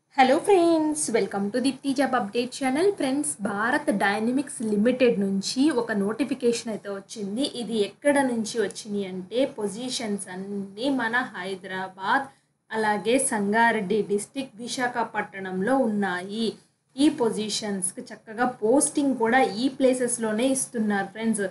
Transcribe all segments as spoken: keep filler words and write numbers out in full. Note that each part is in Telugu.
Hello friends, welcome to Deepthi job update channel. Friends, Bharat dynamics limited నుంచి ఒక నోటిఫికేషన్ అయితే వచ్చింది. ఇది ఎక్కడ నుంచి వచ్చింది అంటే పొజిషన్స్ అన్నీ మన హైదరాబాద్ అలాగే సంగారెడ్డి డిస్టిక్ విశాఖపట్నంలో ఉన్నాయి. ఈ పొజిషన్స్కి చక్కగా పోస్టింగ్ కూడా ఈ ప్లేసెస్లోనే ఇస్తున్నారు ఫ్రెండ్స్.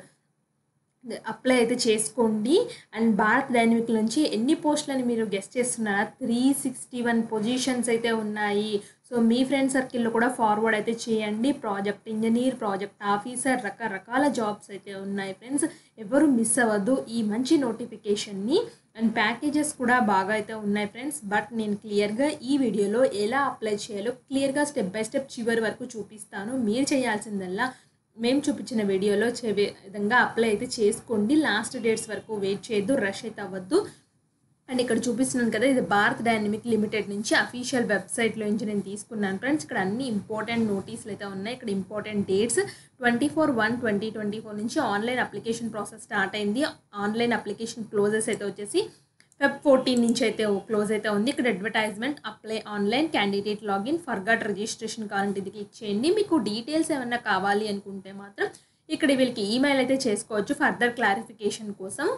అప్లై అయితే చేసుకోండి. అండ్ భారత్ డైనమిక్ నుంచి ఎన్ని పోస్టులని మీరు గెస్ట్ చేస్తున్నారా? త్రీ సిక్స్టీ వన్ పొజిషన్స్ అయితే ఉన్నాయి. సో మీ ఫ్రెండ్ సర్కిల్లో కూడా ఫార్వర్డ్ అయితే చేయండి. ప్రాజెక్ట్ ఇంజనీర్, ప్రాజెక్ట్ ఆఫీసర్, రకరకాల జాబ్స్ అయితే ఉన్నాయి ఫ్రెండ్స్. ఎవరు మిస్ అవ్వద్దు ఈ మంచి నోటిఫికేషన్ని. అండ్ ప్యాకేజెస్ కూడా బాగా అయితే ఉన్నాయి ఫ్రెండ్స్. బట్ నేను క్లియర్గా ఈ వీడియోలో ఎలా అప్లై చేయాలో క్లియర్గా స్టెప్ బై స్టెప్ చివరి వరకు చూపిస్తాను. మీరు చేయాల్సిందల్లా మేము చూపించిన వీడియోలో చే విధంగా అప్లై అయితే చేసుకోండి. లాస్ట్ డేట్స్ వరకు వెయిట్ చేయొద్దు, రష్ అయితే అవ్వద్దు. అండ్ ఇక్కడ చూపిస్తున్నాను కదా, ఇది భారత్ డైనమిక్ లిమిటెడ్ నుంచి అఫీషియల్ వెబ్సైట్లో నుంచి నేను తీసుకున్నాను ఫ్రెండ్స్. ఇక్కడ అన్ని ఇంపార్టెంట్ నోటీసులు అయితే ఉన్నాయి. ఇక్కడ important dates twenty four one twenty twenty four నుంచి ఆన్లైన్ అప్లికేషన్ ప్రాసెస్ స్టార్ట్ అయింది. ఆన్లైన్ అప్లికేషన్ క్లోజెస్ అయితే వచ్చేసి ఫెబ్ ఫోర్టీన్ నుంచి అయితే క్లోజ్ అయితే ఉంది. ఇక్కడ advertisement, apply online, candidate login, forgot registration కావాలంటే ఇది క్లిక్ చేయండి. మీకు డీటెయిల్స్ ఏమన్నా కావాలి అనుకుంటే మాత్రం ఇక్కడ వీళ్ళకి ఈమెయిల్ అయితే చేసుకోవచ్చు ఫర్దర్ క్లారిఫికేషన్ కోసం.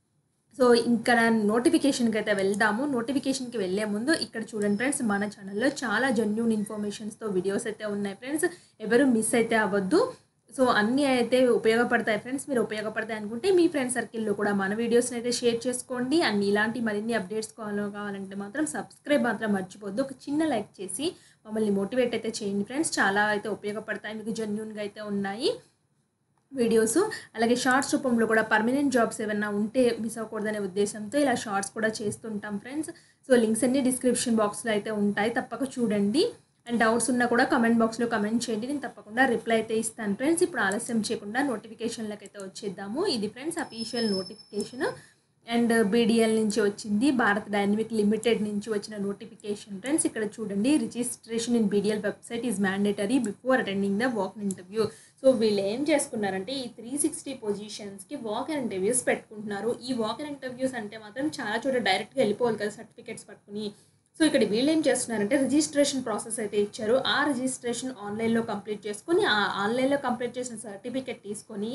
సో ఇంకా నోటిఫికేషన్కి అయితే వెళ్దాము. నోటిఫికేషన్కి వెళ్ళే ముందు ఇక్కడ చూడండి ఫ్రెండ్స్, మన ఛానల్లో చాలా జెన్యూన్ ఇన్ఫర్మేషన్స్తో వీడియోస్ అయితే ఉన్నాయి ఫ్రెండ్స్. ఎవరు మిస్ అయితే అవ్వద్దు. సో అన్నీ అయితే ఉపయోగపడతాయి ఫ్రెండ్స్. మీరు ఉపయోగపడతాయి అనుకుంటే మీ ఫ్రెండ్ సర్కిల్లో కూడా మన వీడియోస్ని అయితే షేర్ చేసుకోండి. అండ్ ఇలాంటి మరిన్ని అప్డేట్స్ కావాలో కావాలంటే మాత్రం సబ్స్క్రైబ్ మాత్రం మర్చిపోద్దు. ఒక చిన్న లైక్ చేసి మమ్మల్ని మోటివేట్ అయితే చేయండి ఫ్రెండ్స్. చాలా అయితే ఉపయోగపడతాయి, మీకు జెన్యూన్గా అయితే ఉన్నాయి వీడియోస్. అలాగే షార్ట్స్ రూపంలో కూడా పర్మనెంట్ జాబ్స్ ఏమైనా ఉంటే మిస్ అవ్వకూడదనే ఉద్దేశంతో ఇలా షార్ట్స్ కూడా చేస్తుంటాం ఫ్రెండ్స్. సో లింక్స్ అన్ని డిస్క్రిప్షన్ బాక్స్లో అయితే ఉంటాయి, తప్పక చూడండి. అండ్ డౌట్స్ ఉన్నా కూడా కమెంట్ బాక్స్లో కమెంట్ చేయండి, నేను తప్పకుండా రిప్లై అయితే ఇస్తాను ఫ్రెండ్స్. ఇప్పుడు ఆలస్యం చేయకుండా నోటిఫికేషన్లకు అయితే వచ్చేద్దాము. ఇది friends official notification. And BDL నుంచి వచ్చింది, భారత్ డైనమిక్ లిమిటెడ్ నుంచి వచ్చిన నోటిఫికేషన్ ఫ్రెండ్స్. ఇక్కడ చూడండి, registration in BDL website is mandatory before attending the walk interview. So వీళ్ళు ఏం చేసుకున్నారంటే ఈ త్రీ సిక్స్టీ పొజిషన్స్కి వాక్ అండ్ ఇంటర్వ్యూస్ పెట్టుకుంటున్నారు. ఈ వాక్ అండ్ ఇంటర్వ్యూస్ అంటే మాత్రం చాలా చోట డైరెక్ట్గా వెళ్ళిపోవాలి కదా సర్టిఫికేట్స్ పట్టుకుని. సో ఇక్కడ వీళ్ళు ఏం చేస్తున్నారంటే రిజిస్ట్రేషన్ ప్రాసెస్ అయితే ఇచ్చారు. ఆ రిజిస్ట్రేషన్ ఆన్లైన్లో కంప్లీట్ చేసుకొని ఆ ఆన్లైన్లో కంప్లీట్ చేసిన సర్టిఫికేట్ తీసుకొని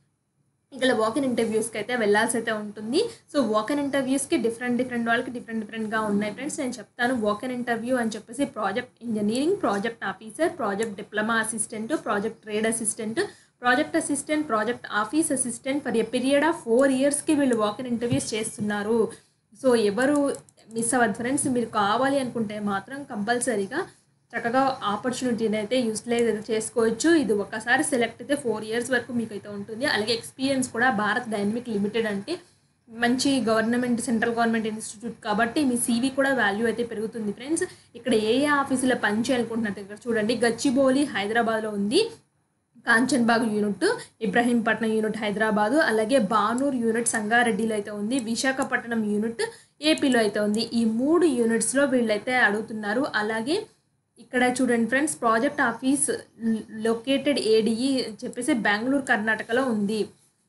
ఇక్కడ వాక్ ఇన్ ఇంటర్వ్యూస్కి అయితే వెళ్ళాల్సి అయితే ఉంటుంది. సో వాక్ ఇన్ ఇంటర్వ్యూస్కి డిఫరెంట్ డిఫరెంట్ వాళ్ళకి డిఫరెంట్ డిఫరెంట్గా ఉన్నాయి ఫ్రెండ్స్. నేను చెప్తాను. వాక్ ఇన్ ఇంటర్వ్యూ అని చెప్పేసి project engineering, project officer, project diploma assistant, project trade assistant, project assistant, project office assistant for a period of four ఇయర్స్కి వీళ్ళు వాక్ ఇన్ ఇంటర్వ్యూస్ చేస్తున్నారు. సో ఎవరు మిస్ అవ్వద్దు ఫ్రెండ్స్. మీరు కావాలి అనుకుంటే మాత్రం కంపల్సరీగా చక్కగా ఆపర్చునిటీని అయితే యూటిలైజ్ అయితే చేసుకోవచ్చు. ఇది ఒకసారి సెలెక్ట్ అయితే ఫోర్ ఇయర్స్ వరకు మీకు అయితే ఉంటుంది. అలాగే ఎక్స్పీరియన్స్ కూడా భారత్ డైనమిక్ లిమిటెడ్ అంటే మంచి గవర్నమెంట్, సెంట్రల్ గవర్నమెంట్ ఇన్స్టిట్యూట్ కాబట్టి మీ సీవీ కూడా వాల్యూ అయితే పెరుగుతుంది ఫ్రెండ్స్. ఇక్కడ ఏ ఏ ఆఫీసులో పని చేయాలనుకుంటున్నారు ఇక్కడ చూడండి. గచ్చిబౌలి హైదరాబాద్లో ఉంది, కాంచన్బాగ్ యూనిట్, ఇబ్రహీంపట్నం యూనిట్ హైదరాబాదు, అలాగే బానూర్ యూనిట్ సంగారెడ్డిలో అయితే ఉంది, విశాఖపట్నం యూనిట్ ఏపీలో అయితే ఉంది. ఈ మూడు యూనిట్స్లో వీళ్ళైతే అడుగుతున్నారు. అలాగే ఇక్కడ చూడండి friends, project office located ADE చెప్పేసి బెంగళూరు కర్ణాటకలో ఉంది.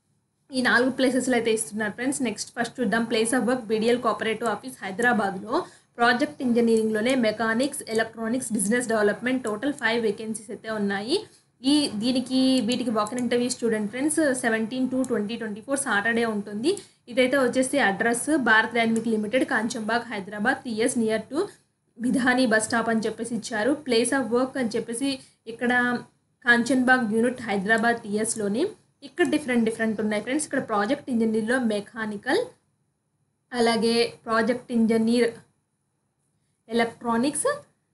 ఈ నాలుగు ప్లేసెస్లో అయితే ఇస్తున్నారు ఫ్రెండ్స్. నెక్స్ట్ ఫస్ట్ చూద్దాం. Place of work BDL cooperative office హైదరాబాద్లో, ప్రాజెక్ట్ ఇంజనీరింగ్లోనే mechanics, electronics, business development, total five vacancies అయితే ఉన్నాయి. ఈ దీనికి వీటికి walk in interview student friends seventeen to twenty twenty four Saturday ఉంటుంది. ఇదైతే వచ్చేసి address Bharat dynamic limited, Kanchanbagh Hyderabad, three years near to Midhani bus stop అని చెప్పేసి ఇచ్చారు. ప్లేస్ ఆఫ్ వర్క్ అని చెప్పేసి ఇక్కడ కాంచన్బాగ్ యూనిట్ హైదరాబాద్ టీఎస్లోని. ఇక్కడ డిఫరెంట్ డిఫరెంట్ ఉన్నాయి ఫ్రెండ్స్. ఇక్కడ ప్రాజెక్ట్ ఇంజనీర్లో మెకానికల్, అలాగే project engineer electronics,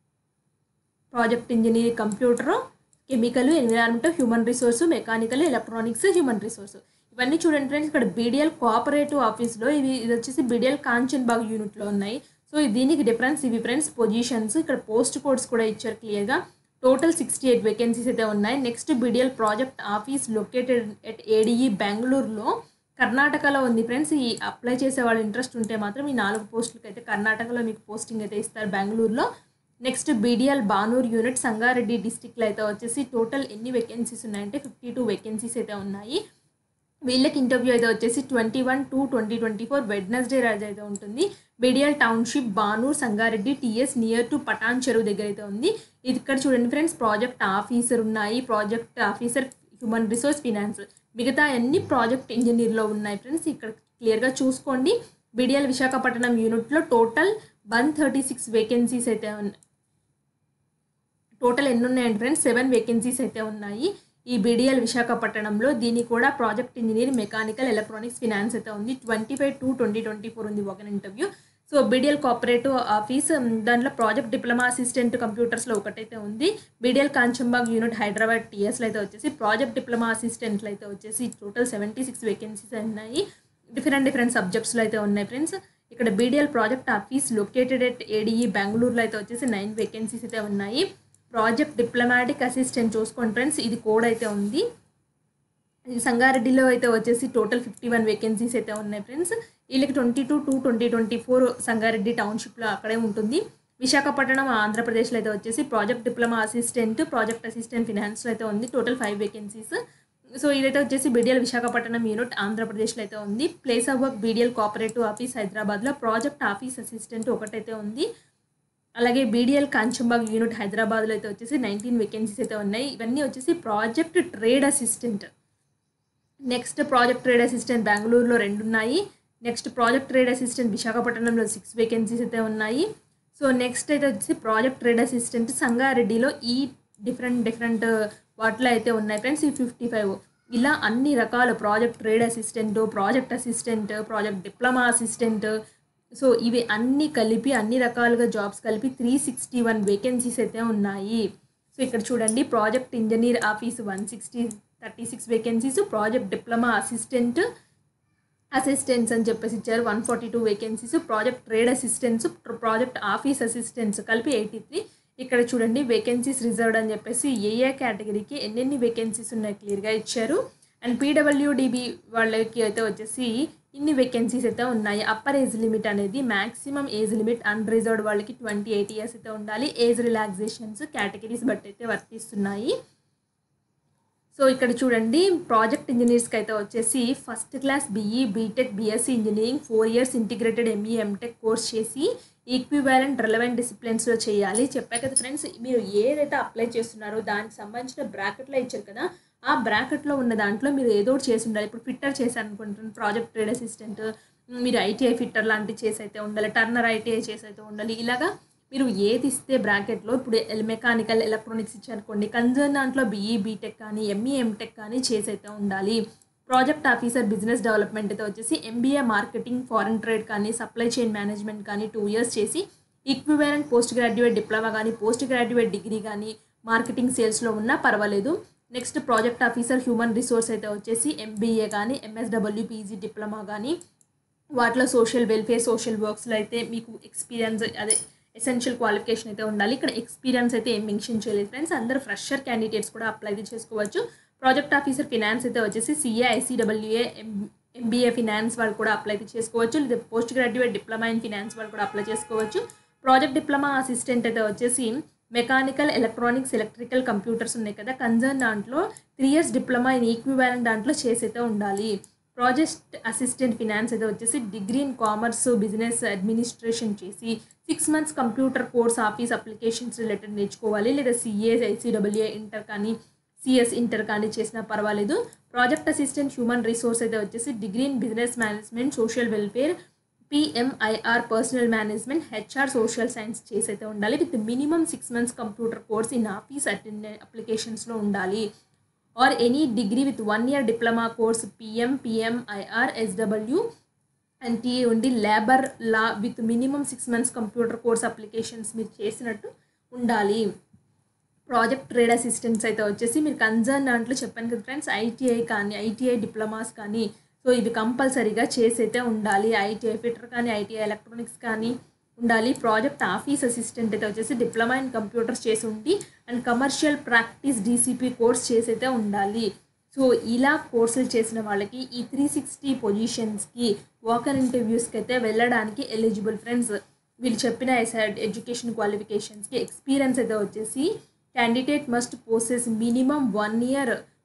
project engineer computer, chemical, environment, human resource, mechanical, electronics, human resource, ఇవన్నీ చూడండి ఫ్రెండ్స్. ఇక్కడ బీడీఎల్ కోఆపరేటివ్ ఆఫీస్లో ఇవి ఇది వచ్చేసి బీడీఎల్ కాంచన్బాగ్ యూనిట్లో ఉన్నాయి. సో దీనికి డిఫరెన్స్ ఇవి ఫ్రెండ్స్ పొజిషన్స్. ఇక్కడ పోస్ట్ కోడ్స్ కూడా ఇచ్చారు క్లియర్గా. టోటల్ సిక్స్టీ ఎయిట్ వేకెన్సీస్ అయితే ఉన్నాయి. Next BDL project office located at ADE బెంగళూరులో కర్ణాటకలో ఉంది ఫ్రెండ్స్. ఈ అప్లై చేసే వాళ్ళు ఇంట్రెస్ట్ ఉంటే మాత్రం ఈ నాలుగు పోస్టులకి అయితే కర్ణాటకలో మీకు పోస్టింగ్ అయితే ఇస్తారు బెంగళూరులో. Next BDL Banur unit Sangareddy డిస్టిక్లో అయితే వచ్చేసి టోటల్ ఎన్ని వేకెన్సీస్ ఉన్నాయంటే ఫిఫ్టీ టూ వేకెన్సీస్ అయితే ఉన్నాయి. వీళ్ళకి ఇంటర్వ్యూ అయితే వచ్చేసి twenty one two twenty twenty four Wednesday రోజు అయితే ఉంటుంది. BDL township, Banur, Sangareddy, TS near to Patancheru దగ్గర అయితే ఉంది. ఇది ఇక్కడ చూడండి ఫ్రెండ్స్, ప్రాజెక్ట్ ఆఫీసర్ ఉన్నాయి, project officer, human resource, finance, మిగతా అన్ని ప్రాజెక్ట్ ఇంజనీర్లో ఉన్నాయి ఫ్రెండ్స్. ఇక్కడ క్లియర్గా చూసుకోండి. బీడిఎల్ విశాఖపట్నం యూనిట్లో total one thirty six vacancies అయితే ఉన్నాయి. టోటల్ ఎన్ని ఉన్నాయండి ఫ్రెండ్స్? సెవెన్ వేకెన్సీస్ అయితే ఉన్నాయి ఈ బీడిఎల్ విశాఖపట్నంలో. దీనికి కూడా project engineer, mechanical, electronics, finance అయితే ఉంది. Twenty five to twenty twenty four ఉంది ఒక interview. So BDL cooperative office, దాంట్లో ప్రాజెక్ట్ డిప్లొమా అసిస్టెంట్ కంప్యూటర్స్లో ఒకటైతే ఉంది. బీడిఎల్ కాంచంబాగ్ యూనిట్ హైదరాబాద్ టీఎస్లో అయితే వచ్చేసి ప్రాజెక్ట్ డిప్లొమా అసిస్టెంట్లు అయితే వచ్చేసి టోటల్ సెవెంటీ సిక్స్ వేకెన్సీస్ ఉన్నాయి. డిఫరెంట్ డిఫరెంట్ సబ్జెక్ట్స్లో అయితే ఉన్నాయి ఫ్రెండ్స్. ఇక్కడ BDL project office located at ADE బెంగళూరులో అయితే వచ్చేసి నైన్ వేకెన్సీస్ అయితే ఉన్నాయి. ప్రాజెక్ట్ డిప్లొమాటిక్ అసిస్టెంట్ చూసుకోండి ఫ్రెండ్స్, ఇది కోడ్ అయితే ఉంది. సంగారెడ్డిలో అయితే వచ్చేసి టోటల్ ఫిఫ్టీ వన్ వేకెన్సీస్ అయితే ఉన్నాయి ఫ్రెండ్స్. వీళ్ళకి twenty two two twenty twenty four Sangareddy టౌన్షిప్లో అక్కడే ఉంటుంది. విశాఖపట్నం ఆంధ్రప్రదేశ్లో అయితే వచ్చేసి project diploma assistant, project assistant ఫినాన్స్లో అయితే ఉంది. Total five vacancies. సో ఇదైతే వచ్చేసి బీడిఎల్ విశాఖపట్నం యూనిట్ ఆంధ్రప్రదేశ్లో అయితే ఉంది. Place of work BDL cooperative office హైదరాబాద్లో ప్రాజెక్ట్ ఆఫీస్ అసిస్టెంట్ ఒకటైతే ఉంది. అలాగే బీడిఎల్ కాంచంబాగ్ యూనిట్ హైదరాబాద్లో అయితే వచ్చేసి నైన్టీన్ వేకెన్సీస్ అయితే ఉన్నాయి. ఇవన్నీ వచ్చేసి project trade assistant. Next project trade assistant బెంగళూరులో రెండు ఉన్నాయి. నెక్స్ట్ ప్రాజెక్ట్ ట్రేడ్ అసిస్టెంట్ విశాఖపట్నంలో సిక్స్ వేకెన్సీస్ అయితే ఉన్నాయి. సో నెక్స్ట్ అయితే వచ్చేసి ప్రాజెక్ట్ ట్రేడ్ అసిస్టెంట్ సంగారెడ్డిలో ఈ డిఫరెంట్ డిఫరెంట్ వాటిలో అయితే ఉన్నాయి ఫ్రెండ్స్. ఈ ఫిఫ్టీ ఫైవ్ ఇలా అన్ని రకాల project trade assistant, project assistant, project diploma assistant, so ఇవి అన్నీ కలిపి అన్ని రకాలుగా జాబ్స్ కలిపి త్రీ సిక్స్టీ వన్ వేకెన్సీస్ అయితే ఉన్నాయి. సో ఇక్కడ చూడండి, project engineer office one sixty thirty six vacancies, project diploma assistant assistants అని చెప్పేసి ఇచ్చారు one forty two vacancies, project trade assistants, project office assistants కలిపి ఎయిటీ త్రీ. ఇక్కడ చూడండి వేకెన్సీస్ రిజర్వ్డ్ అని చెప్పేసి ఏ ఏ కేటగిరీకి ఎన్నెన్ని వేకెన్సీస్ ఉన్నాయి క్లియర్గా ఇచ్చారు. అండ్ పీడబ్ల్యూడిబి వాళ్ళకి అయితే వచ్చేసి ఇన్ని వేకెన్సీస్ అయితే ఉన్నాయి. అప్పర్ ఏజ్ లిమిట్ అనేది మ్యాక్సిమం ఏజ్ లిమిట్ అన్రిజర్వ్డ్ వాళ్ళకి ట్వంటీ ఎయిట్ ఇయర్స్ అయితే ఉండాలి. ఏజ్ రిలాక్సేషన్స్ కేటగిరీస్ బట్టి అయితే వర్తిస్తున్నాయి. సో ఇక్కడ చూడండి, ప్రాజెక్ట్ ఇంజనీర్స్కి అయితే వచ్చేసి first class BE, BTech, BSc engineering four years integrated ME, MTech course చేసి ఈక్వివాలెంట్ రెలవెంట్ డిసిప్లిన్స్లో చేయాలి. చెప్పా కదా ఫ్రెండ్స్, మీరు ఏదైతే అప్లై చేస్తున్నారో దానికి సంబంధించిన బ్రాకెట్లో ఇచ్చారు కదా, ఆ బ్రాకెట్లో ఉన్న దాంట్లో మీరు ఏదో ఒకటి చేసి ఉండాలి. ఇప్పుడు ఫిట్టర్ చేశారు అనుకుంటున్నాను, ప్రాజెక్ట్ ట్రేడ్ అసిస్టెంట్, మీరు ఐటీఐ ఫిట్టర్ లాంటివి చేసి అయితే ఉండాలి, టర్నర్ ఐటీఐ చేసి అయితే ఉండాలి. ఇలాగా మీరు ఏది ఇస్తే బ్రాకెట్లో, ఇప్పుడు మెకానికల్, ఎలక్ట్రానిక్స్ ఇచ్చారనుకోండి, కన్సర్న్ దాంట్లో బీఈ, బీటెక్ కానీ ఎంఈ, ఎంటెక్ కానీ చేసి అయితే ఉండాలి. ప్రాజెక్ట్ ఆఫీసర్ బిజినెస్ డెవలప్మెంట్ అయితే వచ్చేసి ఎంబీఏ మార్కెటింగ్, ఫారెన్ ట్రేడ్ కానీ, సప్లై చైన్ మేనేజ్మెంట్ కానీ టూ ఇయర్స్ చేసి ఈక్వివాలెంట్ పోస్ట్ గ్రాడ్యుయేట్ డిప్లొమా కానీ, పోస్ట్ గ్రాడ్యుయేట్ డిగ్రీ కానీ మార్కెటింగ్ సేల్స్లో ఉన్నా పర్వాలేదు. Next project officer human resource అయితే వచ్చేసి ఎంబీఏ కానీ, ఎంఎస్డబ్ల్యూ పీజీ డిప్లొమా కానీ, వాటిలో సోషల్ వెల్ఫేర్, సోషల్ వర్క్స్లో అయితే మీకు ఎక్స్పీరియన్స్, అదే ఎసెన్షియల్ క్వాలిఫికేషన్ అయితే ఉండాలి. ఇక్కడ ఎక్స్పీరియన్స్ అయితే ఏం మెన్షన్ చేయలేదు ఫ్రెండ్స్. అందరూ ఫ్రెషర్ క్యాండిడేట్స్ కూడా అప్లై చేసుకోవచ్చు. ప్రాజెక్ట్ ఆఫీసర్ ఫినాన్స్ అయితే వచ్చేసి సిఏ, ఐసీడబ్ల్యూఏ, ఎంబీఏ ఫినాన్స్ వాళ్ళు కూడా అప్లై చేసుకోవచ్చు. లేదా post graduate diploma in finance వాళ్ళు కూడా అప్లై చేసుకోవచ్చు. ప్రాజెక్ట్ డిప్లొమా అసిస్టెంట్ అయితే వచ్చేసి మెకానికల్, ఎలక్ట్రానిక్స్, ఎలక్ట్రికల్, కంప్యూటర్స్ ఉన్నాయి కదా, కన్సర్న్ దాంట్లో three years diploma in equivalent దాంట్లో చేసి అయితే ఉండాలి. ప్రాజెక్ట్ అసిస్టెంట్ ఫినాన్స్ అయితే వచ్చేసి degree in commerce, business administration చేసి six months computer course, office applications related నేర్చుకోవాలి. లేదా సిఏ, ఐసీడబ్ల్యూఏ ఇంటర్ కానీ, సిఎస్ ఇంటర్ కానీ చేసినా పర్వాలేదు. ప్రాజెక్ట్ అసిస్టెంట్ హ్యూమన్ రిసోర్స్ అయితే వచ్చేసి degree in business management, social welfare, PMIR personal management, HR, social science చేసి అయితే ఉండాలి. With minimum six months computer course in office attend అప్లికేషన్స్లో ఉండాలి. Or any degree with one year diploma course PM, PMIR, SW and T ఉండి labour law with minimum six months computer course applications మీరు చేసినట్టు ఉండాలి. ప్రాజెక్ట్ ట్రేడ్ అసిస్టెంట్స్ అయితే వచ్చేసి మీరు కన్సర్న్ దాంట్లో చెప్పాను కదా ఫ్రెండ్స్, ఐటీఐ కానీ, ఐటీఐ డిప్లొమాస్ కానీ, సో ఇవి కంపల్సరీగా చేసి అయితే ఉండాలి. ఐటీఐ ఫిట్టర్ కానీ, ఐటీఐ ఎలక్ట్రానిక్స్ కానీ ఉండాలి. ప్రాజెక్ట్ ఆఫీస్ అసిస్టెంట్ అయితే వచ్చేసి డిప్లొమా ఇన్ కంప్యూటర్స్ చేసి ఉండి and commercial practice DCP course చేసి అయితే ఉండాలి. సో ఇలా కోర్సులు చేసిన వాళ్ళకి ఈ త్రీ సిక్స్టీ పొజిషన్స్కి వాకర్ ఇంటర్వ్యూస్కి అయితే వెళ్ళడానికి ఎలిజిబుల్ ఫ్రెండ్స్. వీళ్ళు చెప్పిన ఎడ్యుకేషన్ క్వాలిఫికేషన్స్కి ఎక్స్పీరియన్స్ అయితే వచ్చేసి candidate must possess minimum one year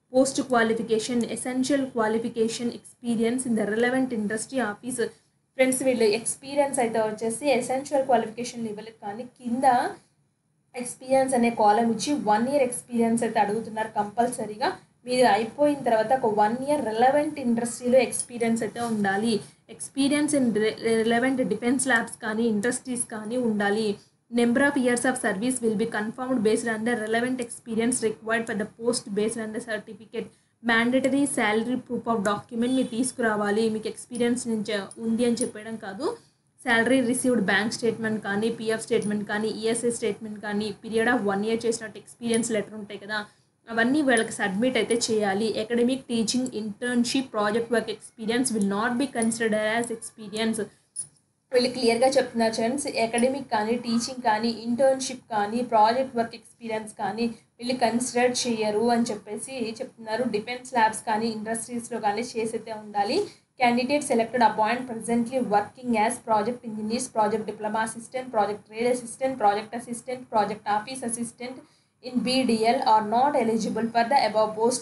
post qualification, essential qualification, experience in the relevant industry office. Friends వీళ్ళు ఎక్స్పీరియన్స్ అయితే వచ్చేసి ఎసెన్షియల్ క్వాలిఫికేషన్ లెవెల్ కానీ కింద ఎక్స్పీరియన్స్ అనే కాలం ఇచ్చి వన్ ఇయర్ ఎక్స్పీరియన్స్ అయితే అడుగుతున్నారు కంపల్సరీగా. మీరు అయిపోయిన తర్వాత ఒక వన్ ఇయర్ రిలవెంట్ ఇండస్ట్రీలో ఎక్స్పీరియన్స్ అయితే ఉండాలి. Experience in relevant defence labs కానీ ఇండస్ట్రీస్ కానీ ఉండాలి. Number of years of service will be confirmed based on the relevant experience required for the post based on the certificate. Mandatory salary proof of document మీరు తీసుకురావాలి. మీకు ఎక్స్పీరియన్స్ నుంచి ఉంది అని చెప్పడం కాదు. శాలరీ రిసీవ్డ్ బ్యాంక్ స్టేట్మెంట్ కానీ, పిఎఫ్ స్టేట్మెంట్ కానీ, ఈఎస్ఐ స్టేట్మెంట్ కానీ, పీరియడ్ ఆఫ్ వన్ ఇయర్ చేసినట్టు ఎక్స్పీరియన్స్ లెటర్ ఉంటాయి కదా, అవన్నీ వీళ్ళకి సబ్మిట్ అయితే చేయాలి. Academic, teaching, internship, project work experience will not be considered as experience. వీళ్ళు క్లియర్గా చెప్తున్నారు ఫ్రెండ్స్. అకాడమిక్ కానీ, టీచింగ్ కానీ, ఇంటర్న్షిప్ కానీ, ప్రాజెక్ట్ వర్క్ ఎక్స్పీరియన్స్ కానీ వీళ్ళు కన్సిడర్ చేయరు అని చెప్పేసి చెప్తున్నారు. డిఫెన్స్ ల్యాబ్స్ కానీ ఇండస్ట్రీస్లో కానీ చేసైతే ఉండాలి. Candidate selected appoint presently working as project engineers, project diploma assistant, project trade assistant, project assistant, project office assistant in BDL are not eligible for the above post.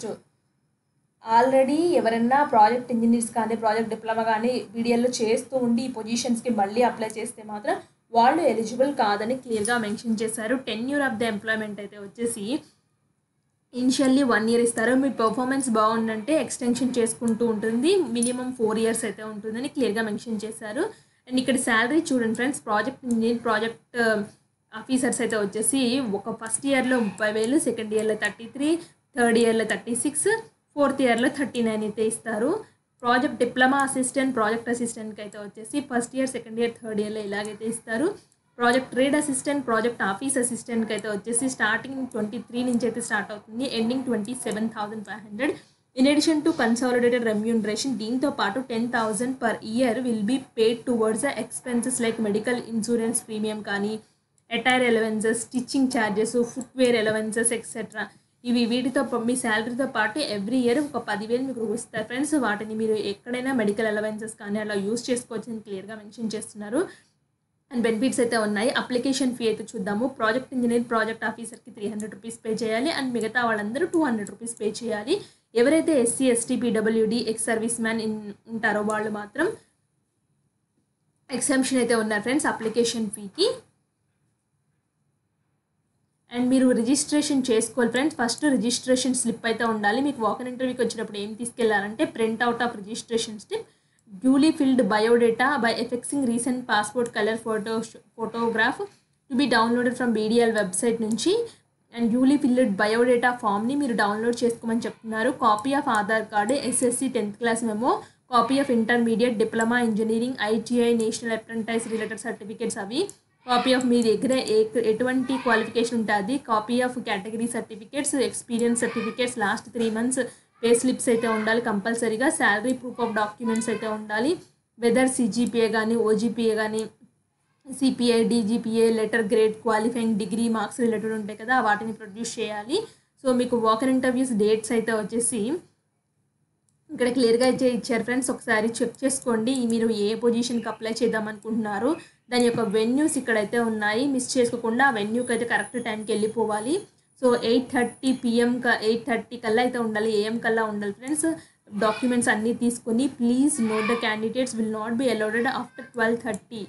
Already ఎవరైనా ప్రాజెక్ట్ ఇంజనీర్స్ కానీ, ప్రాజెక్ట్ డిప్లొమా కానీ బీడిఎల్లో చేస్తూ ఉండి ఈ పొజిషన్స్కి మళ్ళీ అప్లై చేస్తే మాత్రం వాళ్ళు ఎలిజిబుల్ కాదని క్లియర్గా మెన్షన్ చేశారు. టెన్యూర్ ఆఫ్ ద ఎంప్లాయ్మెంట్ అయితే వచ్చేసి ఇనిషియల్లీ వన్ ఇయర్ ఇస్తారు. మీ పర్ఫార్మెన్స్ బాగుందంటే ఎక్స్టెన్షన్ చేసుకుంటూ ఉంటుంది. మినిమం ఫోర్ ఇయర్స్ అయితే ఉంటుందని క్లియర్గా మెన్షన్ చేశారు. అండ్ ఇక్కడ శాలరీ చూడండి friends. Project engineer, project officers అయితే వచ్చేసి ఒక ఫస్ట్ ఇయర్లో ముప్పై వేలు, సెకండ్ ఇయర్లో థర్టీ త్రీ, థర్డ్ ఇయర్లో థర్టీ సిక్స్, ఫోర్త్ ఇయర్లో థర్టీ నైన్ అయితే ఇస్తారు. ప్రాజెక్ట్ డిప్లొమా అసిస్టెంట్, ప్రాజెక్ట్ అసిస్టెంట్కి అయితే వచ్చేసి first year, second year, third ఇయర్లో ఇలాగైతే ఇస్తారు. Project trade assistant, project office అసిస్టెంట్కి అయితే వచ్చేసి స్టార్టింగ్ ట్వంటీ త్రీ నుంచి అయితే స్టార్ట్ అవుతుంది, ending twenty seven thousand five hundred. In addition to consolidated remuneration, దీంతో పాటు ten thousand per year will be paid towards the expenses like medical insurance premium కానీ, attire allowances, stitching charges, footwear allowances etcetera. ఇవి వీటితో మీ శాలరీతో పాటు ఎవ్రీ ఇయర్ ఒక పదివేలు మీకు ఇస్తారు ఫ్రెండ్స్. వాటిని మీరు ఎక్కడైనా మెడికల్ అలవెన్సెస్ కానీ అలా యూస్ చేసుకోవచ్చు అని క్లియర్గా మెన్షన్ చేస్తున్నారు. అండ్ బెనిఫిట్స్ అయితే ఉన్నాయి. అప్లికేషన్ ఫీ అయితే చూద్దాము. ప్రాజెక్ట్ ఇంజనీర్, ప్రాజెక్ట్ ఆఫీసర్కి త్రీ హండ్రెడ్ రూపీస్ పే చేయాలి. అండ్ మిగతా వాళ్ళందరూ టూ హండ్రెడ్ రూపీస్ పే చేయాలి. ఎవరైతే SC, ST, PWD, ex service man in ఉంటారో వాళ్ళు మాత్రం ఎగ్జామ్షన్ అయితే ఉన్నారు ఫ్రెండ్స్ అప్లికేషన్ ఫీకి. అండ్ మీరు రిజిస్ట్రేషన్ చేసుకోవాలి ఫ్రెండ్స్. ఫస్ట్ రిజిస్ట్రేషన్ స్లిప్ అయితే ఉండాలి. మీకు వాకన్ ఇంటర్వ్యూకి వచ్చినప్పుడు ఏం తీసుకెళ్లాలంటే printout of registration slip, duly filled biodata by affixing recent passport colour photo photograph to B downloaded from BDL website నుంచి. అండ్ డ్యూలీ ఫిల్డ్ బయోడేటా ఫామ్ని మీరు డౌన్లోడ్ చేసుకోమని చెప్తున్నారు. Copy of Aadhaar card, SSC tenth class memo, copy of intermediate, diploma, engineering, ITI, national apprentice related certificates అవి, కాపీ ఆఫ్ మీ దగ్గర ఏ ఎటువంటి క్వాలిఫికేషన్ ఉంటుంది, copy of category certificates, experience certificates, last three months pay slips అయితే ఉండాలి కంపల్సరీగా. శాలరీ ప్రూఫ్ ఆఫ్ డాక్యుమెంట్స్ అయితే ఉండాలి. వెదర్ సిజిపిఏ కానీ, ఓజీపీఏ కానీ, CPI, DGPA, letter grade, qualifying degree marks related ఉంటాయి కదా, వాటిని ప్రొడ్యూస్ చేయాలి. సో మీకు వాకన్ ఇంటర్వ్యూస్ డేట్స్ అయితే వచ్చేసి ఇక్కడ క్లియర్గా అయితే ఇచ్చారు ఫ్రెండ్స్. ఒకసారి చెక్ చేసుకోండి మీరు ఏ పొజిషన్కి అప్లై చేద్దాం అనుకుంటున్నారు. దాని యొక్క వెన్యూస్ ఇక్కడైతే ఉన్నాయి. మిస్ చేసుకోకుండా ఆ వెన్యూకి అయితే కరెక్ట్ టైంకి వెళ్ళిపోవాలి. సో ఎయిట్ థర్టీ పిఎం క ఎయిట్ థర్టీ కల్లా అయితే ఉండాలి, ఏఎం కల్లా ఉండాలి ఫ్రెండ్స్. డాక్యుమెంట్స్ అన్నీ తీసుకొని please note the candidates will not be allowed after twelve thirty.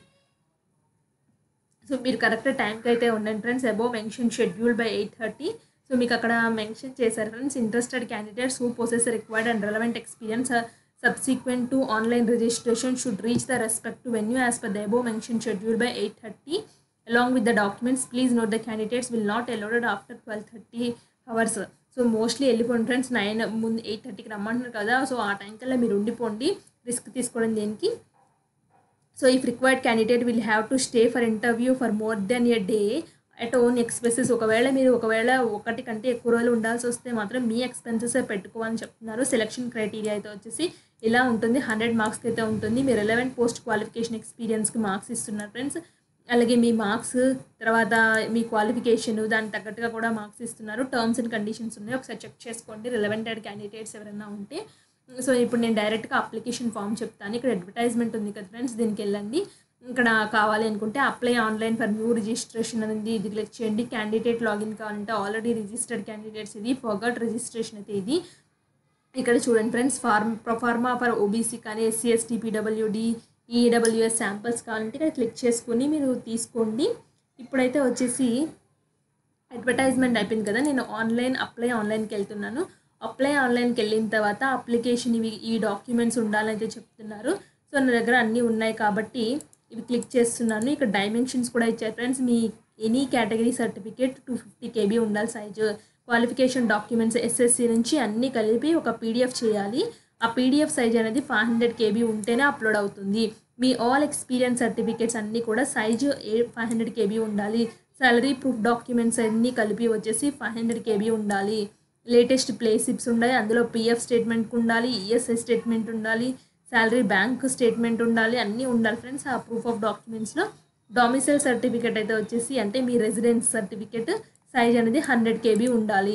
So మీరు కరెక్ట్ టైంకి అయితే ఉండండి friends. Above mention schedule by eight thirty. So మీకు అక్కడ మెన్షన్ చేశారు friends. Interested candidates who possess required and relevant experience subsequent to online registration should reach the respective venue as per the above mentioned schedule by eight thirty along with the documents. Please note the candidates will not allowed after twelve thirty hours. So mostly వెళ్ళిపోండి ఫ్రెండ్స్. నైన్ ముందు ఎయిట్ థర్టీకి రమ్మంటున్నారు కదా, సో ఆ టైం కల్లా మీరు ఉండిపోండి, రిస్క్ తీసుకోవడం దేనికి. So if required candidate will have to stay for interview for more then a day at own expenses. ఒకవేళ మీరు ఒకవేళ ఒకటి కంటే ఎక్కువ రోజులు ఉండాల్సి వస్తే మాత్రం మీ ఎక్స్పెన్సెస్ పెట్టుకోవాలని చెప్తున్నారు. సెలక్షన్ క్రైటీరియా అయితే వచ్చేసి ఇలా ఉంటుంది. హండ్రెడ్ మార్క్స్కి అయితే ఉంటుంది. మీరు రిలవెంట్ పోస్ట్ క్వాలిఫికేషన్ ఎక్స్పీరియన్స్కి మార్క్స్ ఇస్తున్నారు ఫ్రెండ్స్. అలాగే మీ మార్క్స్ తర్వాత మీ క్వాలిఫికేషన్ దానికి తగ్గట్టుగా కూడా మార్క్స్ ఇస్తున్నారు. టర్మ్స్ అండ్ కండిషన్స్ ఉన్నాయి, ఒకసారి చెక్ చేసుకోండి రిలవెంటెడ్ క్యాండిడేట్స్ ఎవరైనా ఉంటే. సో ఇప్పుడు నేను డైరెక్ట్గా అప్లికేషన్ ఫామ్ చెప్తాను. ఇక్కడ అడ్వర్టైజ్మెంట్ ఉంది కదా ఫ్రెండ్స్, దీనికి వెళ్ళండి. ఇక్కడ కావాలి అనుకుంటే apply online for new registration అనేది ఇది క్లిక్ చేయండి. క్యాండిడేట్ లాగిన్ కావాలంటే ఆల్రెడీ రిజిస్టర్డ్ క్యాండిడేట్స్ ఇది, ఫర్గట్ రిజిస్ట్రేషన్ అయితే ఇది. ఇక్కడ చూడండి friends, form proforma for OBC కానీ SC ST PWD EWS samples కావాలంటే ఇక్కడ క్లిక్ చేసుకొని మీరు తీసుకోండి. ఇప్పుడైతే వచ్చేసి అడ్వర్టైజ్మెంట్ అయిపోయింది కదా, నేను ఆన్లైన్ అప్లై ఆన్లైన్కి వెళ్తున్నాను. అప్లై ఆన్లైన్కి వెళ్ళిన తర్వాత అప్లికేషన్ ఇవి ఈ డాక్యుమెంట్స్ ఉండాలని అయితే చెప్తున్నారు. సో నా దగ్గర అన్నీ ఉన్నాయి కాబట్టి ఇవి క్లిక్ చేస్తున్నాను. ఇక్కడ డైమెన్షన్స్ కూడా ఇచ్చారు ఫ్రెండ్స్. మీ any category certificate two fifty KB ఉండాలి సైజు. క్వాలిఫికేషన్ డాక్యుమెంట్స్ ఎస్ఎస్సి నుంచి అన్నీ కలిపి ఒక పీడిఎఫ్ చేయాలి. ఆ పీడిఎఫ్ సైజ్ అనేది ఫైవ్ హండ్రెడ్ కేబీ ఉంటేనే అప్లోడ్ అవుతుంది. మీ ఆల్ ఎక్స్పీరియన్స్ సర్టిఫికేట్స్ అన్నీ కూడా సైజు ఏ ఫైవ్ హండ్రెడ్ కేబీ ఉండాలి. సాలరీ ప్రూఫ్ డాక్యుమెంట్స్ అన్నీ కలిపి వచ్చేసి ఫైవ్ హండ్రెడ్ కేబీ ఉండాలి. లేటెస్ట్ ప్లే స్లిప్స్ ఉండాలి, అందులో పిఎఫ్ స్టేట్మెంట్ ఉండాలి, ఈఎస్ఐ స్టేట్మెంట్ ఉండాలి, శాలరీ బ్యాంక్ స్టేట్మెంట్ ఉండాలి, అన్నీ ఉండాలి ఫ్రెండ్స్. ఆ ప్రూఫ్ ఆఫ్ డాక్యుమెంట్స్లో డొమిసైల్ సర్టిఫికేట్ అయితే వచ్చేసి అంటే మీ రెసిడెన్స్ సర్టిఫికేట్ సైజ్ అనేది హండ్రెడ్ కేబీ ఉండాలి.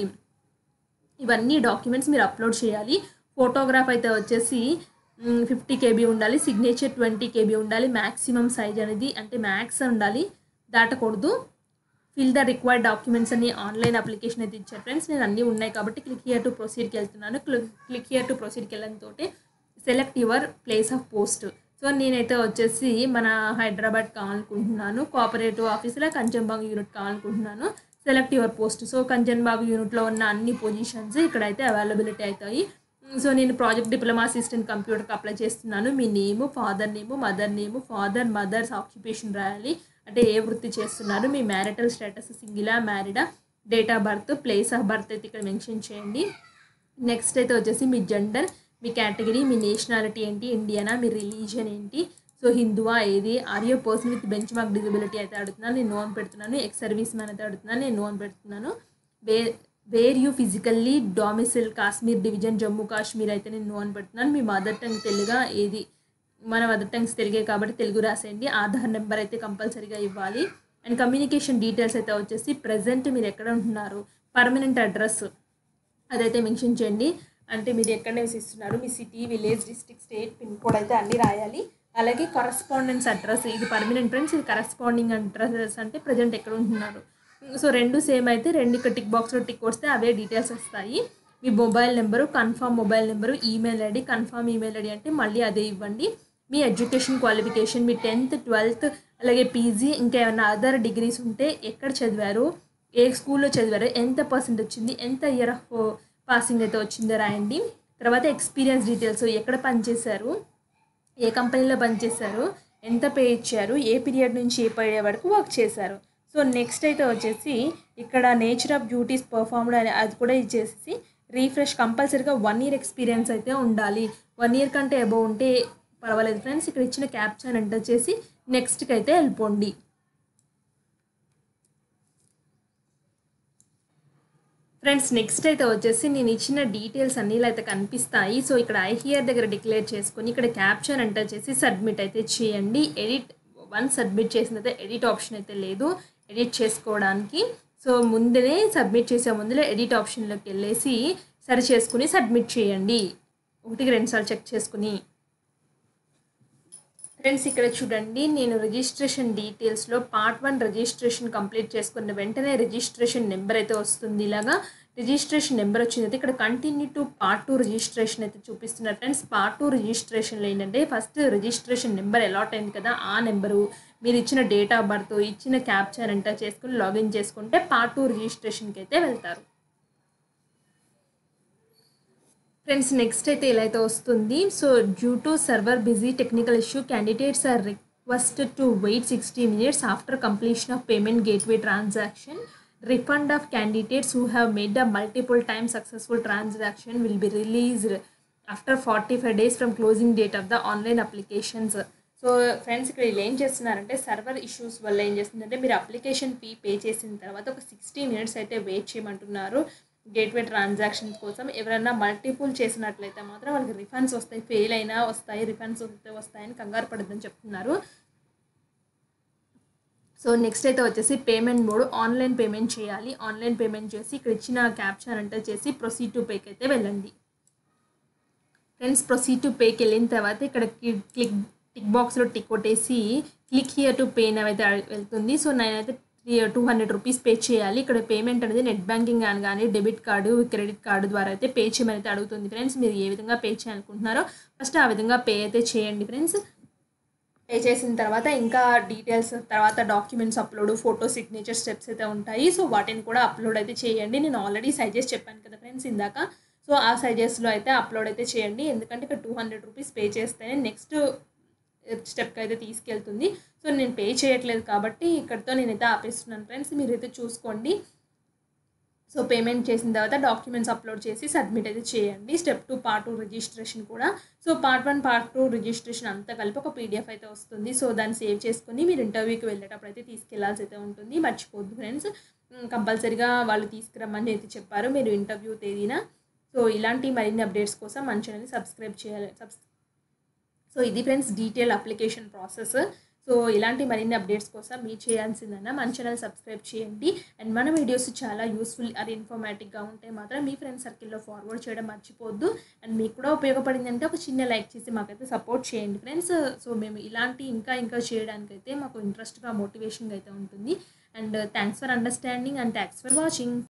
ఇవన్నీ డాక్యుమెంట్స్ మీరు అప్లోడ్ చేయాలి. ఫోటోగ్రాఫ్ అయితే వచ్చేసి ఫిఫ్టీ కేబీ ఉండాలి, సిగ్నేచర్ ట్వంటీ కేబీ ఉండాలి. మ్యాక్సిమం సైజ్ అనేది అంటే మ్యాక్స్ ఉండాలి, దాటకూడదు. ఫిల్ ద రిక్వైర్డ్ డాక్యుమెంట్స్ అని ఆన్లైన్ అప్లికేషన్ అయితే ఇచ్చారు ఫ్రెండ్స్. నేను అన్నీ ఉన్నాయి కాబట్టి క్లిక్ హియర్ టు ప్రొసీడ్కి వెళ్తున్నాను. క్లిక్ హియర్ టు ప్రొసీడ్కి వెళ్ళడంతో select your place of post. So నేనైతే వచ్చేసి మన హైదరాబాద్ కావాలనుకుంటున్నాను. కోఆపరేటివ్ ఆఫీసులో కంచన్బాగ్ యూనిట్ కావాలనుకుంటున్నాను. Select your post. So Kanchanbagh యూనిట్లో ఉన్న అన్ని పొజిషన్స్ ఇక్కడైతే అవైలబిలిటీ అవుతాయి. సో నేను ప్రాజెక్ట్ డిప్లొమా అసిస్టెంట్ కంప్యూటర్కి అప్లై చేస్తున్నాను. మీ name, father name, mother name, father mother's occupation రాయాలి, అంటే ఏ వృత్తి చేస్తున్నారు, మీ మ్యారిటల్ స్టేటస్ సింగిలా మ్యారీడా, date of birth, place of birth అయితే ఇక్కడ మెన్షన్ చేయండి. నెక్స్ట్ అయితే వచ్చేసి మీ జెండర్, మీ కేటగిరీ, మీ నేషనాలిటీ ఏంటి, ఇండియనా, మీ రిలీజియన్ ఏంటి, సో హిందువా ఏది, are you person with benchmark disability అయితే అడుగుతున్నాను, నేను నో అని పెడుతున్నాను. ఎక్స్ సర్వీస్ మ్యాన్ అయితే అడుగుతున్నాను, నేను నో అని పెడుతున్నాను. Way were you physically domicile Kashmir division Jammu Kashmir అయితే నేను నో అని పెడుతున్నాను. మీ మదర్ టంగ్ తెలుగా ఏది, మన మదర్ టంగ్స్ తెలుగే కాబట్టి తెలుగు రాసేయండి. ఆధార్ నెంబర్ అయితే కంపల్సరీగా ఇవ్వాలి. అండ్ కమ్యూనికేషన్ డీటెయిల్స్ అయితే వచ్చేసి ప్రజెంట్ మీరు ఎక్కడ ఉంటున్నారు, పర్మనెంట్ అడ్రస్ అదైతే మెన్షన్ చేయండి. అంటే మీరు ఎక్కడ నివసిస్తున్నారు, మీ city, village, district, state, pin code అయితే అన్నీ రాయాలి. అలాగే కరస్పాండెన్స్ అడ్రస్, ఇది పర్మనెంట్ ఫ్రెండ్స్, ఇది కరస్పాండింగ్ అడ్రస్ అంటే ప్రజెంట్ ఎక్కడ ఉంటున్నారు. సో రెండు సేమ్ అయితే రెండు ఇక్కడ టిక్ బాక్స్లో టిక్ వస్తే అవే డీటెయిల్స్ వస్తాయి. మీ mobile number, confirm mobile number, email ID, confirm email ID అంటే మళ్ళీ అదే ఇవ్వండి. మీ ఎడ్యుకేషన్ క్వాలిఫికేషన్, మీ టెన్త్, ట్వెల్త్, అలాగే పీజీ, ఇంకా ఏమైనా అదర్ డిగ్రీస్ ఉంటే ఎక్కడ చదివారు, ఏ స్కూల్లో చదివారు, ఎంత పర్సెంట్ వచ్చింది, ఎంత ఇయర్ ఆఫ్ పాసింగ్ అయితే వచ్చిందో రాయండి. తర్వాత ఎక్స్పీరియన్స్ డీటెయిల్స్, ఎక్కడ పనిచేశారు, ఏ కంపెనీలో పనిచేశారు, ఎంత పే ఇచ్చారు, ఏ పీరియడ్ నుంచి ఏ పీరియడ్ వరకు వర్క్ చేశారు. సో నెక్స్ట్ అయితే వచ్చేసి ఇక్కడ నేచర్ ఆఫ్ డ్యూటీస్ పర్ఫార్మ్డ్ అని అది కూడా ఇచ్చేసి రీఫ్రెష్. కంపల్సరీగా వన్ ఇయర్ ఎక్స్పీరియన్స్ అయితే ఉండాలి. వన్ ఇయర్ కంటే అబోవ్ ఉంటే పర్వాలేదు ఫ్రెండ్స్. ఇక్కడ ఇచ్చిన క్యాప్షన్ ఎంటర్ చేసి నెక్స్ట్కి అయితే వెళ్ళిపోండి. ఫ్రెండ్స్ నెక్స్ట్ అయితే వచ్చేసి నేను ఇచ్చిన డీటెయిల్స్ అన్నీ ఇలా అయితే కనిపిస్తాయి. సో ఇక్కడ ఐ హియర్ దగ్గర డిక్లేర్ చేసుకొని ఇక్కడ క్యాప్షన్ ఎంటర్ చేసి సబ్మిట్ అయితే చేయండి. ఎడిట్ వన్ సబ్మిట్ చేసిన అయితే ఎడిట్ ఆప్షన్ అయితే లేదు ఎడిట్ చేసుకోవడానికి. సో ముందునే సబ్మిట్ చేసే ముందులే ఎడిట్ ఆప్షన్లోకి వెళ్ళేసి సరి చేసుకుని సబ్మిట్ చేయండి. ఒకటికి రెండు సార్లు చెక్ చేసుకుని. ఫ్రెండ్స్ ఇక్కడ చూడండి, నేను రిజిస్ట్రేషన్ డీటెయిల్స్లో పార్ట్ వన్ రిజిస్ట్రేషన్ కంప్లీట్ చేసుకున్న వెంటనే రిజిస్ట్రేషన్ నెంబర్ అయితే వస్తుంది. ఇలాగా రిజిస్ట్రేషన్ నెంబర్ వచ్చింది అయితే ఇక్కడ continue to part two registration అయితే చూపిస్తున్నారు ఫ్రెండ్స్. పార్ట్ టూ రిజిస్ట్రేషన్లో ఏంటంటే ఫస్ట్ రిజిస్ట్రేషన్ నెంబర్ అలాట్ అయింది కదా, ఆ నెంబరు, మీరు ఇచ్చిన డేట్ ఆఫ్ బర్త్, ఇచ్చిన క్యాప్చర్ ఎంటర్ చేసుకుని లాగిన్ చేసుకుంటే పార్ట్ టూ రిజిస్ట్రేషన్కి అయితే వెళ్తారు. ఫ్రెండ్స్ నెక్స్ట్ అయితే ఇలా అయితే వస్తుంది. So due to server busy technical issue candidates are requested to wait sixty minutes after completion of payment gateway transaction. Refund of candidates who have made a multiple time successful transaction will be released after forty-five days from closing date of the online applications. So friends ఇక్కడ వీళ్ళు ఏం చేస్తున్నారంటే సర్వర్ ఇష్యూస్ వల్ల ఏం చేస్తుందంటే మీరు అప్లికేషన్ ఫీ పే చేసిన తర్వాత ఒక సిక్స్టీ మినిట్స్ అయితే వెయిట్ చేయమంటున్నారు గేట్వే ట్రాన్సాక్షన్ కోసం. ఎవరైనా మల్టిపుల్ చేసినట్లయితే మాత్రం వాళ్ళకి రిఫండ్స్ వస్తాయి, ఫెయిల్ అయినా వస్తాయి, రిఫండ్స్ వస్తే వస్తాయని కంగారు పడద్దని చెప్తున్నారు. సో నెక్స్ట్ అయితే వచ్చేసి పేమెంట్ మోడ్, ఆన్లైన్ పేమెంట్ చేయాలి. ఆన్లైన్ పేమెంట్ చేసి ఇక్కడ ఇచ్చిన క్యాప్షన్ అంటే చేసి ప్రొసీడ్ టు పేకి అయితే వెళ్ళండి. ఫ్రెండ్స్ ప్రొసీడ్ టు పేకి వెళ్ళిన తర్వాత ఇక్కడ క్లిక్ టిక్ బాక్స్లో టిక్ కొట్టేసి క్లిక్ హియర్ టు పే అయితే వెళ్తుంది. సో నేనైతే టూ హండ్రెడ్ రూపీస్ పే చేయాలి. ఇక్కడ పేమెంట్ అనేది నెట్ బ్యాంకింగ్ అని కానీ డెబిట్ కార్డు క్రెడిట్ కార్డు ద్వారా అయితే పే చేయమని అయితే అడుగుతుంది ఫ్రెండ్స్. మీరు ఏ విధంగా పే చేయాలనుకుంటున్నారో ఫస్ట్ ఆ విధంగా పే అయితే చేయండి ఫ్రెండ్స్. పే చేసిన తర్వాత ఇంకా డీటెయిల్స్ తర్వాత documents upload photo signature steps అయితే ఉంటాయి. సో వాటిని కూడా అప్లోడ్ అయితే చేయండి. నేను ఆల్రెడీ సజెస్ట్ చెప్పాను కదా ఫ్రెండ్స్ ఇందాక. సో ఆ సజెస్ట్లో అయితే అప్లోడ్ అయితే చేయండి. ఎందుకంటే ఇక్కడ టూ హండ్రెడ్ రూపీస్ పే చేస్తేనే నెక్స్ట్ స్టెప్కి అయితే తీసుకెళ్తుంది. సో నేను పే చేయట్లేదు కాబట్టి ఇక్కడితో నేనైతే ఆపేస్తున్నాను ఫ్రెండ్స్. మీరైతే చూసుకోండి. సో పేమెంట్ చేసిన తర్వాత డాక్యుమెంట్స్ అప్లోడ్ చేసి సబ్మిట్ అయితే చేయండి. Step two part two registration కూడా. So part one part two registration అంతా కలిపి ఒక పీడిఎఫ్ అయితే వస్తుంది. సో దాన్ని సేవ్ చేసుకొని మీరు ఇంటర్వ్యూకి వెళ్ళేటప్పుడు అయితే తీసుకెళ్లాల్సి అయితే ఉంటుంది. మర్చిపోద్దు ఫ్రెండ్స్. కంపల్సరీగా వాళ్ళు తీసుకురమ్మని అయితే చెప్పారు మీరు ఇంటర్వ్యూ తేదీన. సో ఇలాంటి మరిన్ని అప్డేట్స్ కోసం మన ఛానల్ని సబ్స్క్రైబ్ చేయాలి సబ్స్ సో ఇది friends detail application process. So ఇలాంటి మరిన్ని అప్డేట్స్ కోసం మీరు చేయాల్సిందన్నా మన ఛానల్ సబ్స్క్రైబ్ చేయండి. అండ్ మన వీడియోస్ చాలా యూస్ఫుల్ అది ఇన్ఫర్మేటివ్గా ఉంటే మాత్రం మీ ఫ్రెండ్స్ సర్కిల్లో ఫార్వర్డ్ చేయడం మర్చిపోద్దు. అండ్ మీకు కూడా ఉపయోగపడిందంటే ఒక చిన్న లైక్ చేసి మాకైతే సపోర్ట్ చేయండి ఫ్రెండ్స్. సో మేము ఇలాంటి ఇంకా ఇంకా చేయడానికైతే మాకు ఇంట్రెస్ట్గా మోటివేషన్గా అయితే ఉంటుంది. And thanks for understanding and thanks for watching.